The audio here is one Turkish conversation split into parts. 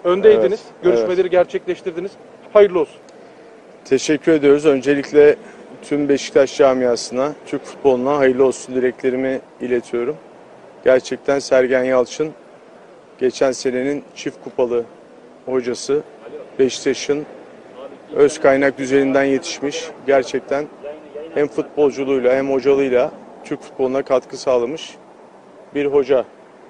öndeydiniz. Evet, Görüşmeleri gerçekleştirdiniz. Hayırlı olsun. Teşekkür ediyoruz. Öncelikle tüm Beşiktaş camiasına, Türk futboluna hayırlı olsun dileklerimi iletiyorum. Gerçekten Sergen Yalçın geçen senenin çift kupalı hocası. Beşiktaş'ın öz kaynak düzeninden yetişmiş. Gerçekten hem futbolculuğuyla hem hocalığıyla Türk futboluna katkı sağlamış bir hoca.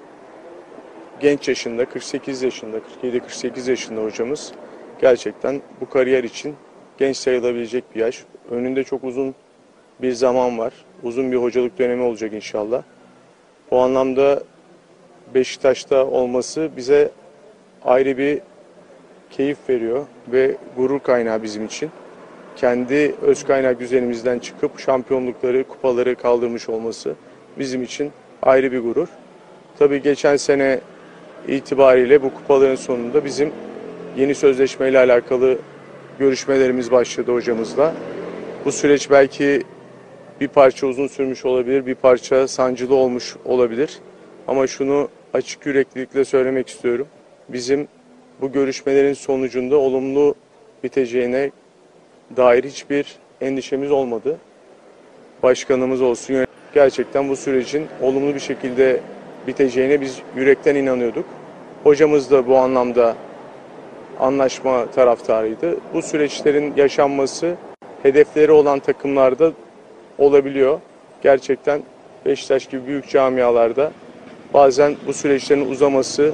Genç yaşında, 48 yaşında, 47-48 yaşında hocamız. Gerçekten bu kariyer için genç sayılabilecek bir yaş. Önünde çok uzun bir zaman var. Uzun bir hocalık dönemi olacak inşallah. Bu anlamda Beşiktaş'ta olması bize ayrı bir keyif veriyor ve gurur kaynağı bizim için. Kendi öz kaynak düzenimizden çıkıp şampiyonlukları, kupaları kaldırmış olması bizim için ayrı bir gurur. Tabii geçen sene itibariyle bu kupaların sonunda bizim yeni sözleşmeyle alakalı görüşmelerimiz başladı hocamızla. Bu süreç belki bir parça uzun sürmüş olabilir, bir parça sancılı olmuş olabilir. Ama şunu açık yüreklilikle söylemek istiyorum. Bizim bu görüşmelerin sonucunda olumlu biteceğine dair hiçbir endişemiz olmadı. Başkanımız olsun, gerçekten bu sürecin olumlu bir şekilde biteceğine biz yürekten inanıyorduk. Hocamız da bu anlamda anlaşma taraftarıydı. Bu süreçlerin yaşanması hedefleri olan takımlarda olabiliyor. Gerçekten Beşiktaş gibi büyük camialarda bazen bu süreçlerin uzaması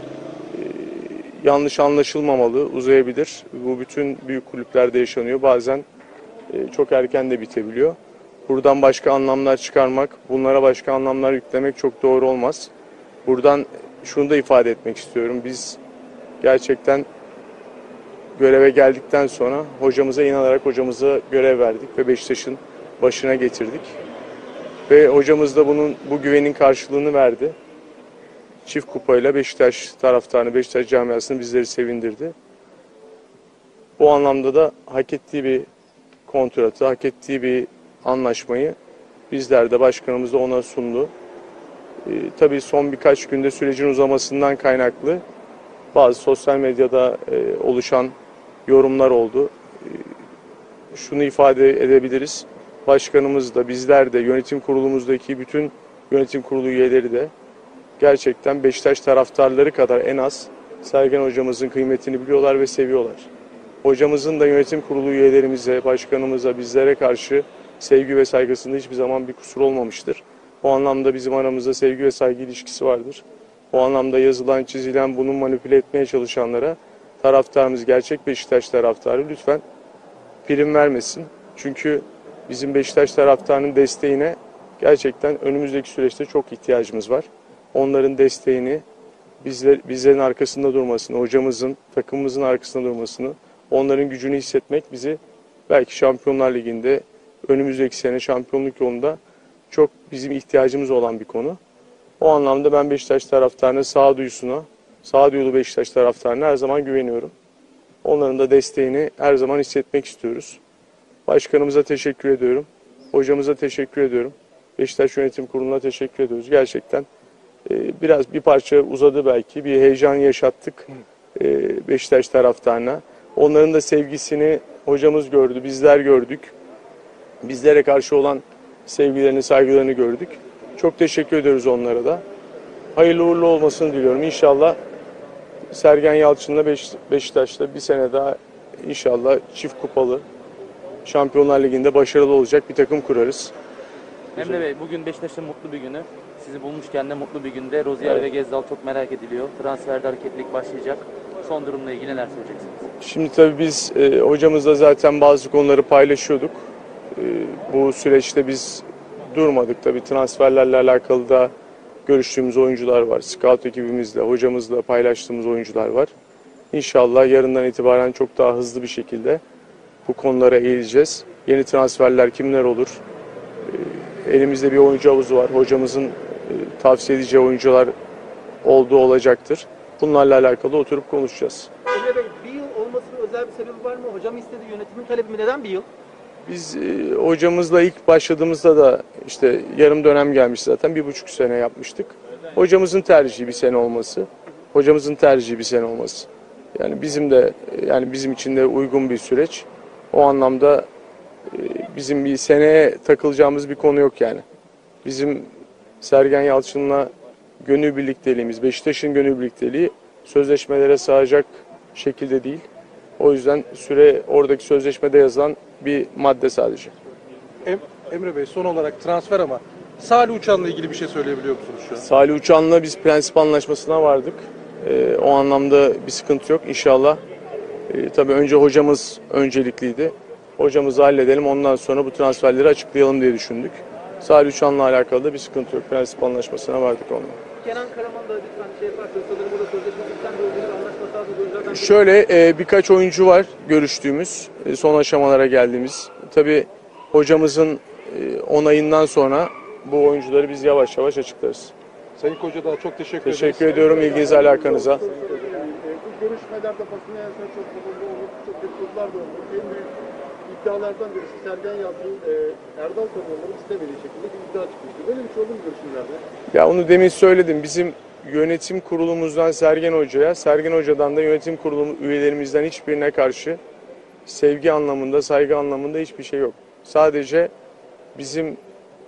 yanlış anlaşılmamalı, uzayabilir. Bu bütün büyük kulüplerde yaşanıyor. Bazen çok erken de bitebiliyor. Buradan başka anlamlar çıkarmak, bunlara başka anlamlar yüklemek çok doğru olmaz. Buradan şunu da ifade etmek istiyorum. Biz gerçekten göreve geldikten sonra hocamıza inanarak hocamıza görev verdik ve Beşiktaş'ın başına getirdik. Ve hocamız da bu güvenin karşılığını verdi. Çift kupayla Beşiktaş taraftarını, Beşiktaş camiasını bizleri sevindirdi. Bu anlamda da hak ettiği bir kontratı, hak ettiği bir anlaşmayı bizler de başkanımız da ona sundu. Tabii son birkaç günde sürecin uzamasından kaynaklı bazı sosyal medyada oluşan yorumlar oldu. Şunu ifade edebiliriz. Başkanımız da bizler de yönetim kurulumuzdaki bütün yönetim kurulu üyeleri de gerçekten Beşiktaş taraftarları kadar en az Sergen hocamızın kıymetini biliyorlar ve seviyorlar. Hocamızın da yönetim kurulu üyelerimize, başkanımıza, bizlere karşı sevgi ve saygısında hiçbir zaman bir kusur olmamıştır. O anlamda bizim aramızda sevgi ve saygı ilişkisi vardır. O anlamda yazılan, çizilen, bunu manipüle etmeye çalışanlara taraftarımız, gerçek Beşiktaş taraftarı lütfen prim vermesin. Çünkü bizim Beşiktaş taraftarının desteğine gerçekten önümüzdeki süreçte çok ihtiyacımız var. Onların desteğini, bizlerin arkasında durmasını, hocamızın, takımımızın arkasında durmasını, onların gücünü hissetmek bizi belki Şampiyonlar Ligi'nde önümüzdeki sene şampiyonluk yolunda çok bizim ihtiyacımız olan bir konu. O anlamda ben Beşiktaş taraftarının sağduyusuna, sağduyulu Beşiktaş taraftarına her zaman güveniyorum. Onların da desteğini her zaman hissetmek istiyoruz. Başkanımıza teşekkür ediyorum. Hocamıza teşekkür ediyorum. Beşiktaş Yönetim Kurulu'na teşekkür ediyoruz. Gerçekten biraz bir parça uzadı belki. Bir heyecan yaşattık Beşiktaş taraftarına. Onların da sevgisini hocamız gördü, bizler gördük. Bizlere karşı olan sevgilerini, saygılarını gördük. Çok teşekkür ediyoruz onlara da. Hayırlı uğurlu olmasını diliyorum. İnşallah Sergen Yalçın'la Beşiktaş'ta bir sene daha inşallah çift kupalı Şampiyonlar Ligi'nde başarılı olacak bir takım kurarız. Emre Bey, bugün Beşiktaş'ın mutlu bir günü. Sizi bulmuşken de mutlu bir günde. Rozier ve Gezdal çok merak ediliyor. Transferde hareketlilik başlayacak. Son durumla ilgili neler söyleyeceksiniz? Şimdi tabii biz hocamızla zaten bazı konuları paylaşıyorduk. Bu süreçte biz durmadık. Tabii transferlerle alakalı da görüştüğümüz oyuncular var. Scout ekibimizle, hocamızla paylaştığımız oyuncular var. İnşallah yarından itibaren çok daha hızlı bir şekilde bu konulara eğileceğiz. Yeni transferler kimler olur? Elimizde bir oyuncu havuzu var. Hocamızın tavsiye edeceği oyuncular olduğu olacaktır. Bunlarla alakalı oturup konuşacağız. Emre Bey, bir yıl olmasının özel bir sebebi var mı? Hocam istedi, yönetimin talebi mi? Neden bir yıl? Biz hocamızla ilk başladığımızda da işte yarım dönem gelmiş zaten. 1,5 sene yapmıştık. Hocamızın tercihi bir sene olması. Hocamızın tercihi bir sene olması. Yani bizim için de uygun bir süreç. O anlamda bizim bir seneye takılacağımız bir konu yok yani. Bizim Sergen Yalçın'la gönül birlikteliğimiz, Beşiktaş'ın gönül birlikteliği sözleşmelere sığacak şekilde değil. O yüzden süre oradaki sözleşmede yazılan bir madde sadece. Emre Bey, son olarak transfer ama Salih Uçan'la ilgili bir şey söyleyebiliyor musunuz şu an? Salih Uçan'la biz prensip anlaşmasına vardık. O anlamda bir sıkıntı yok inşallah. Tabii önce hocamız öncelikliydi. Hocamızı halledelim, ondan sonra bu transferleri açıklayalım diye düşündük. Salih Uçan'la alakalı da bir sıkıntı yok. Prensip anlaşmasına vardık onunla. Kenan Karaman da lütfen şey yaparsanız sanırım burada sözleşmesi biten bir oyuncular anlaşması aldığı oyunculardan biri. Şöyle birkaç oyuncu var görüştüğümüz, son aşamalara geldiğimiz. Tabii hocamızın onayından sonra bu oyuncuları biz yavaş yavaş açıklarız. Sayın Kocadağ, çok teşekkür ederiz. Teşekkür ediyorum ilginize, alakanıza. Bu görüşmelerde basına yansıyan çok fazla oldu, çok dedikodular da oldu. En büyük iddialardan birisi Sergen Yalçın'ın Erdal Torunları istemediği şekilde bir iddia çıkmıştı. Böyle bir şey oldu mu görüşmelerde? Ya onu demin söyledim. Bizim yönetim kurulumuzdan Sergen Hoca'ya, Sergen Hoca'dan da yönetim kurulu üyelerimizden hiçbirine karşı sevgi anlamında, saygı anlamında hiçbir şey yok. Sadece bizim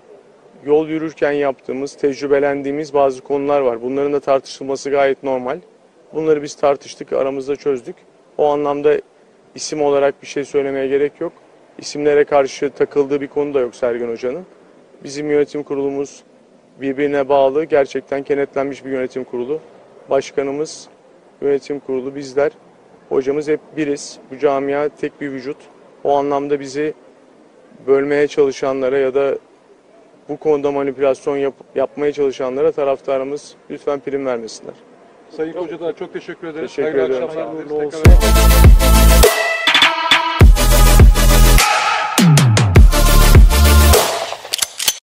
yol yürürken yaptığımız, tecrübelendiğimiz bazı konular var. Bunların da tartışılması gayet normal. Bunları biz tartıştık, aramızda çözdük. O anlamda isim olarak bir şey söylemeye gerek yok. İsimlere karşı takıldığı bir konu da yok Sergen Hoca'nın. Bizim yönetim kurulumuz birbirine bağlı, gerçekten kenetlenmiş bir yönetim kurulu. Başkanımız, yönetim kurulu, bizler, hocamız hep biriz. Bu camia tek bir vücut. O anlamda bizi bölmeye çalışanlara ya da bu konuda manipülasyon yapmaya çalışanlara taraftarımız lütfen prim vermesinler. Sayın Kocadağ, çok teşekkür ederiz. Teşekkür Hayırlı ederim. akşamlar. Hayırlı dileriz. olsun. Tekrar-